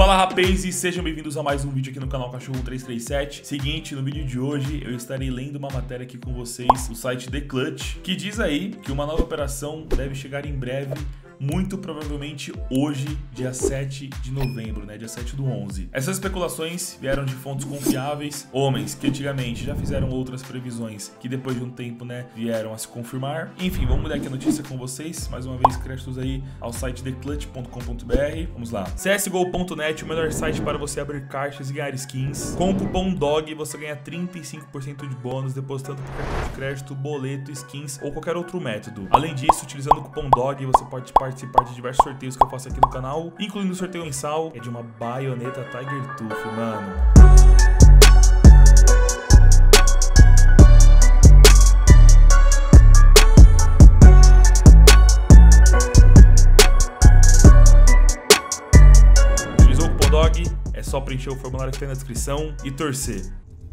Fala rapazes e sejam bem-vindos a mais um vídeo aqui no canal Cachorro 337. Seguinte, no vídeo de hoje eu estarei lendo uma matéria aqui com vocês do site The Clutch, que diz aí que uma nova operação deve chegar em breve, muito provavelmente hoje, dia 7 de novembro, né? Dia 7 do 11. Essas especulações vieram de fontes confiáveis, homens que antigamente já fizeram outras previsões que depois de um tempo, né, vieram a se confirmar. Enfim, vamos mudar aqui a notícia com vocês. Mais uma vez, créditos aí ao site theclutch.com.br. Vamos lá. CSGO.net, o melhor site para você abrir caixas e ganhar skins. Com o cupom DOG você ganha 35% de bônus depositando por cartão de crédito, boleto, skins ou qualquer outro método. Além disso, utilizando o cupom DOG você pode participar de diversos sorteios que eu faço aqui no canal, incluindo o sorteio mensal, é de uma baioneta Tiger Tooth, mano. Utilizou o cupom DOG, é só preencher o formulário que tem na descrição e torcer.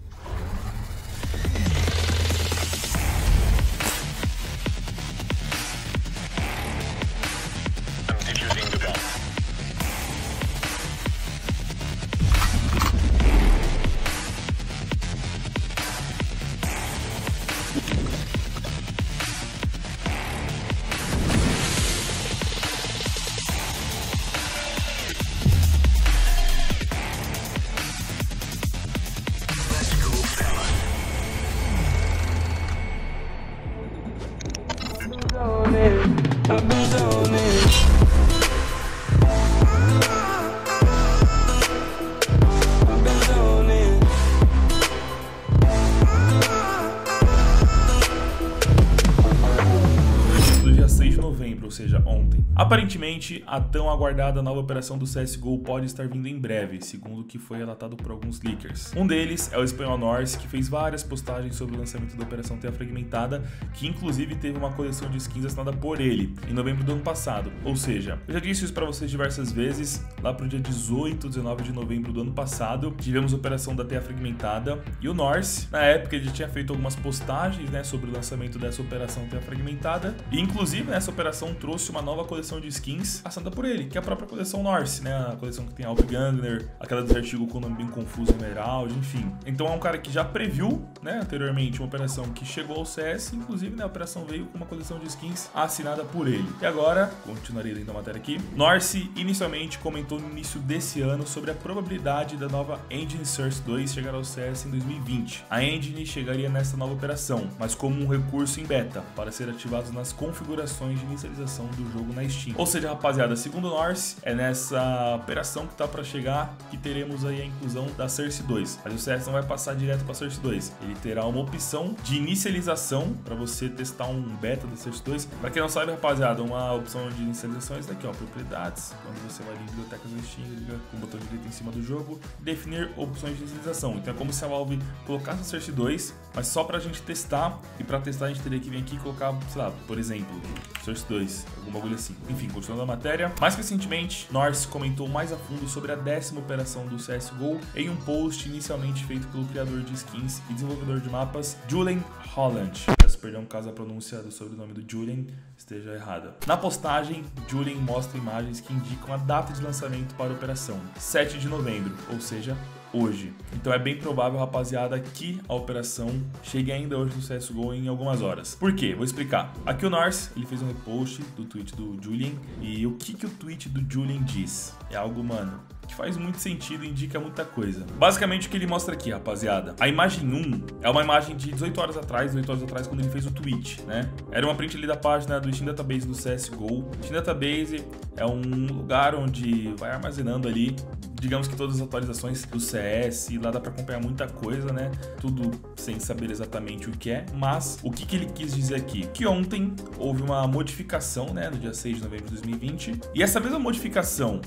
Ou seja, ontem. Aparentemente, a tão aguardada nova operação do CSGO pode estar vindo em breve, segundo o que foi relatado por alguns leakers. Um deles é o espanhol Norse, que fez várias postagens sobre o lançamento da operação Terra Fragmentada, que inclusive teve uma coleção de skins assinada por ele, em novembro do ano passado. Ou seja, eu já disse isso pra vocês diversas vezes, lá pro dia 18, 19 de novembro do ano passado, tivemos a operação da Terra Fragmentada, e o Norse, na época, ele já tinha feito algumas postagens, né, sobre o lançamento dessa operação Terra Fragmentada, e inclusive nessa operação trouxe uma nova coleção de skins assinada por ele, que é a própria coleção Norse, né? A coleção que tem Alp Gangler, aquela Desert Eagle com o nome bem confuso, Emerald, enfim. Então é um cara que já previu, né, anteriormente, uma operação que chegou ao CS, inclusive, né, a operação veio com uma coleção de skins assinada por ele. E agora, continuarei lendo a matéria aqui, Norse inicialmente comentou no início desse ano sobre a probabilidade da nova Engine Source 2 chegar ao CS em 2020. A Engine chegaria nessa nova operação, mas como um recurso em beta, para ser ativado nas configurações de inicialização do jogo na Steam. Ou seja, rapaziada, segundo o Norse, é nessa operação que tá pra chegar que teremos aí a inclusão da Source 2. Mas o CS não vai passar direto pra Source 2. Ele terá uma opção de inicialização para você testar um beta da Source 2. Pra quem não sabe, rapaziada, uma opção de inicialização é isso daqui, ó, propriedades. Quando você vai em bibliotecas da Steam, liga com o botão direito em cima do jogo, definir opções de inicialização. Então é como se a Valve colocasse a Source 2, mas só pra gente testar. E pra testar a gente teria que vir aqui e colocar, sei lá, por exemplo, Source 2, algum bagulho assim. Enfim, continuando a matéria. Mais recentemente, Norse comentou mais a fundo sobre a 10ª operação do CSGO em um post inicialmente feito pelo criador de skins e desenvolvedor de mapas, Julian Holland. Peço perdão caso a pronúncia do sobrenome do Julian esteja errada. Na postagem, Julian mostra imagens que indicam a data de lançamento para a operação, 7 de novembro, ou seja, hoje. Então é bem provável, rapaziada, que a operação chegue ainda hoje no CSGO em algumas horas. Por quê? Vou explicar. Aqui o Norse, ele fez um repost do tweet do Julian, e o que o tweet do Julian diz? É algo, mano, que faz muito sentido e indica muita coisa. Basicamente o que ele mostra aqui, rapaziada, a imagem 1 é uma imagem de 18 horas atrás quando ele fez o tweet, né? Era uma print ali da página do Steam Database do CSGO. Steam Database é um lugar onde vai armazenando ali, digamos que todas as atualizações do CS, e lá dá pra acompanhar muita coisa, né? Tudo sem saber exatamente o que é, mas o que ele quis dizer aqui? Que ontem houve uma modificação, né, no dia 6 de novembro de 2020, e essa mesma modificação,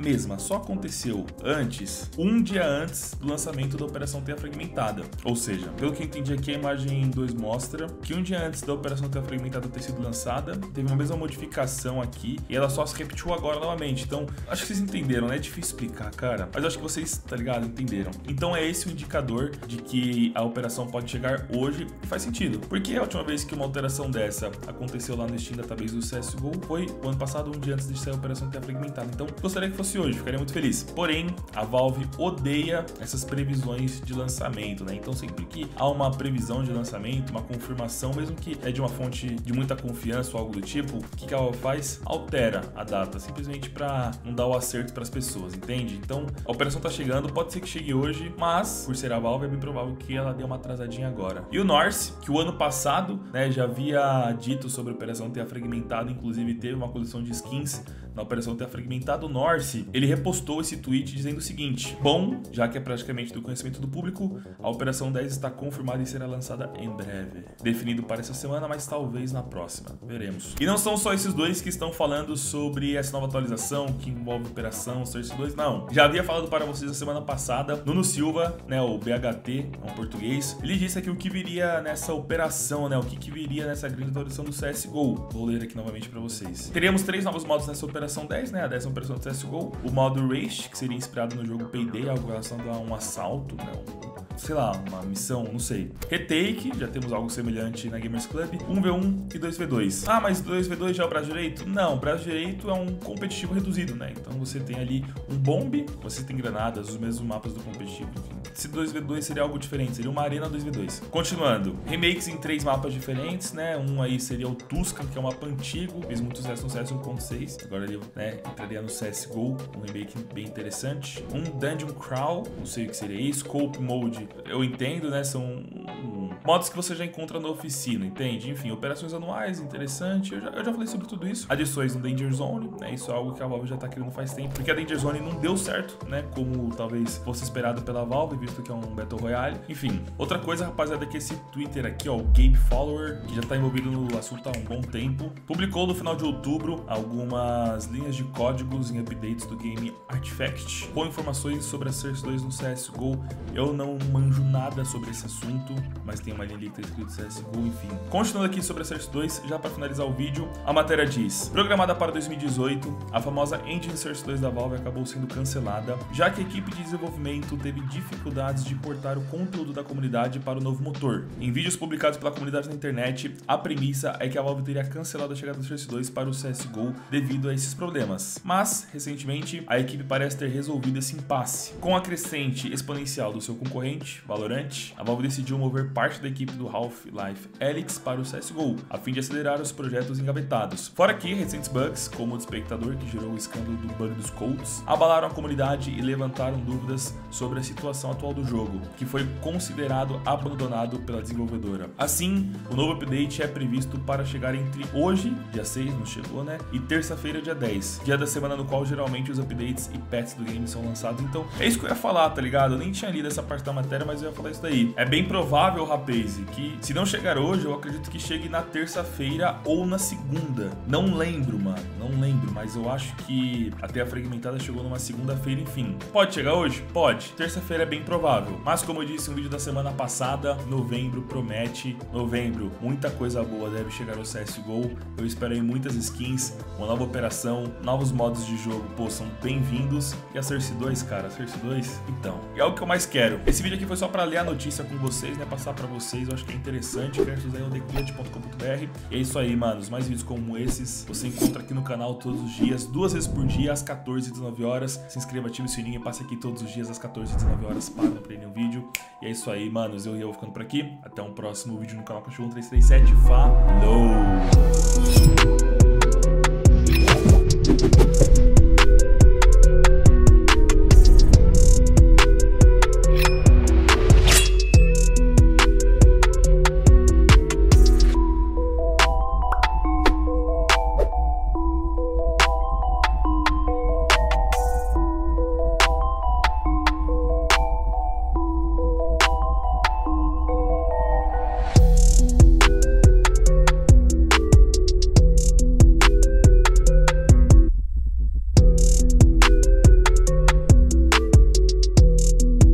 só aconteceu antes, um dia antes do lançamento da Operação Terra Fragmentada. Ou seja, pelo que eu entendi aqui, a imagem 2 mostra que um dia antes da Operação Terra Fragmentada ter sido lançada, teve uma mesma modificação aqui, e ela só se repetiu agora novamente. Então, acho que vocês entenderam, né? É difícil explicar, cara, mas acho que vocês, tá ligado, entenderam. Então é esse o indicador de que a operação pode chegar hoje, e faz sentido, porque a última vez que uma alteração dessa aconteceu lá no Steam Database do CSGO foi o ano passado, um dia antes de sair a Operação Terra Fragmentada. Então gostaria que fosse hoje, ficaria muito feliz. Porém, a Valve odeia essas previsões de lançamento, né? Então sempre que há uma previsão de lançamento, uma confirmação, mesmo que é de uma fonte de muita confiança ou algo do tipo, o que a Valve faz? Altera a data, simplesmente para não dar o acerto para as pessoas, entende? Então a operação tá chegando, pode ser que chegue hoje, mas por ser a Valve é bem provável que ela dê uma atrasadinha agora. E o Norse, que o ano passado, né, já havia dito sobre a operação ter fragmentado, inclusive teve uma coleção de skins na operação ter fragmentado, o Norse, ele repostou esse tweet dizendo o seguinte: bom, já que é praticamente do conhecimento do público, a operação 10 está confirmada e será lançada em breve. Definido para essa semana, mas talvez na próxima. Veremos. E não são só esses dois que estão falando sobre essa nova atualização que envolve operação Source 2, não. Já havia falado para vocês na semana passada, Nuno Silva, né, o BHT, é um português, ele disse aqui o que viria nessa operação, né, o que viria nessa grande atualização do CSGO. Vou ler aqui novamente para vocês. Teríamos 3 novos modos nessa operação 10, né, a 10ª operação do CSGO. O modo Rage, que seria inspirado no jogo Payday, algo relacionado a um assalto, né, sei lá, uma missão, não sei. Retake, já temos algo semelhante na Gamers Club. 1v1 e 2v2. Ah, mas 2v2 já é o braço direito? Não, o braço direito é um competitivo reduzido, né? Então você tem ali um bombe, você tem granadas, os mesmos mapas do competitivo, enfim. Se 2v2 seria algo diferente, seria uma arena 2v2. Continuando, remakes em 3 mapas diferentes, né? Um aí seria o Tuscan, que é um mapa antigo, fez muito sucesso no CS 1.6, agora ele, né, entraria no CSGO, um remake bem interessante. Um Dungeon Crawl, não sei o que seria isso, Scope Mode, eu entendo, né? São modos que você já encontra na oficina, entende? Enfim, operações anuais, interessante. Eu já falei sobre tudo isso. Adições no Danger Zone, né? Isso é algo que a Valve já tá querendo faz tempo, porque a Danger Zone não deu certo, né? Como talvez fosse esperado pela Valve, visto que é um Battle Royale. Enfim, outra coisa, rapaziada, é que esse Twitter aqui, ó, o Gabe Follower, que já tá envolvido no assunto há um bom tempo, publicou no final de outubro algumas linhas de códigos em updates do game Artifact, com informações sobre a Source 2 no CSGO. Eu não manjo nada sobre esse assunto, mas tem uma linha ali que tá escrito CSGO, enfim. Continuando aqui sobre a Source 2, já para finalizar o vídeo, a matéria diz: programada para 2018, a famosa Engine Source 2 da Valve acabou sendo cancelada, já que a equipe de desenvolvimento teve dificuldades de portar o conteúdo da comunidade para o novo motor. Em vídeos publicados pela comunidade na internet, a premissa é que a Valve teria cancelado a chegada da Source 2 para o CSGO devido a esses problemas. Mas, recentemente, a equipe parece ter resolvido esse impasse. Com a crescente exponencial do seu concorrente, Valorant, a Valve decidiu mover parte da equipe do Half-Life Alyx para o CSGO, a fim de acelerar os projetos engavetados. Fora que, recentes bugs, como o do espectador que gerou o escândalo do bug dos Colts, abalaram a comunidade e levantaram dúvidas sobre a situação atual do jogo, que foi considerado abandonado pela desenvolvedora. Assim, o novo update é previsto para chegar entre hoje, dia 6, não chegou, né? E terça-feira, dia 10, dia da semana no qual geralmente os updates e patches do game são lançados. Então, é isso que eu ia falar, tá ligado? Eu nem tinha lido essa parte da matéria, mas eu ia falar isso daí. É bem provável, rapaz, que se não chegar hoje, eu acredito que chegue na terça-feira ou na segunda. Não lembro, mano. Não lembro, mas eu acho que até a fragmentada chegou numa segunda-feira, enfim. Pode chegar hoje? Pode. Terça-feira é bem provável. Mas como eu disse no vídeo da semana passada, novembro promete. Novembro, muita coisa boa deve chegar ao CSGO. Eu espero aí muitas skins, uma nova operação, novos modos de jogo, pô, são bem-vindos. E a Source 2, cara, a Source 2, então, é o que eu mais quero. Esse vídeo aqui foi só pra ler a notícia com vocês, né, passar pra vocês, eu acho que é interessante, versus.com.br. E é isso aí, manos, mais vídeos como esses você encontra aqui no canal todos os dias, 2 vezes por dia, às 14 e 19 horas. Se inscreva, ative o sininho e passe aqui todos os dias às 14 e 19 horas para não perder nenhum vídeo. E é isso aí, manos, eu vou ficando por aqui. Até um próximo vídeo no canal Cachorro 1337. Falou!